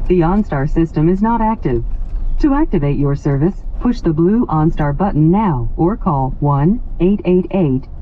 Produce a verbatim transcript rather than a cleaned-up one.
The OnStar system is not active. To activate your service, push the blue OnStar button now or call one eight eight eight